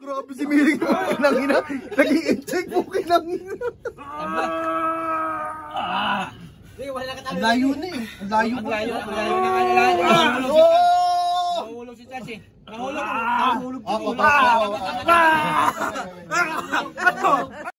Grabe si Miling. Nangina. Nag-i-inject po kay Nangina. Ang layo na eh. Ang layo pa. Nahulog si Chachi. Nahulog.